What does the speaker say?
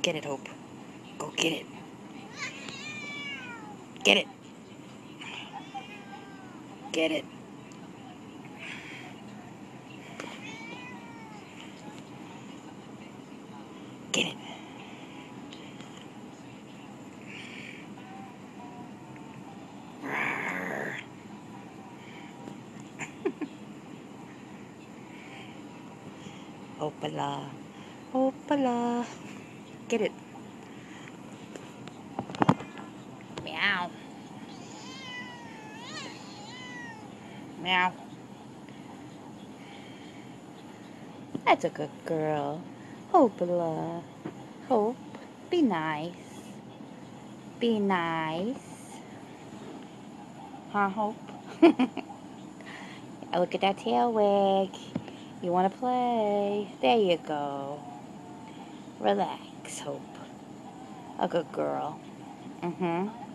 Get it, Hope. Go get it. Get it. Get it. Get it. Rawr. Hopala. Hopala. Get it. Meow. Meow. That's a good girl. Hopala. Hope. Be nice. Be nice. Huh, Hope? Look at that tail wag. You want to play? There you go. Relax, Hope. A good girl. Mm-hmm.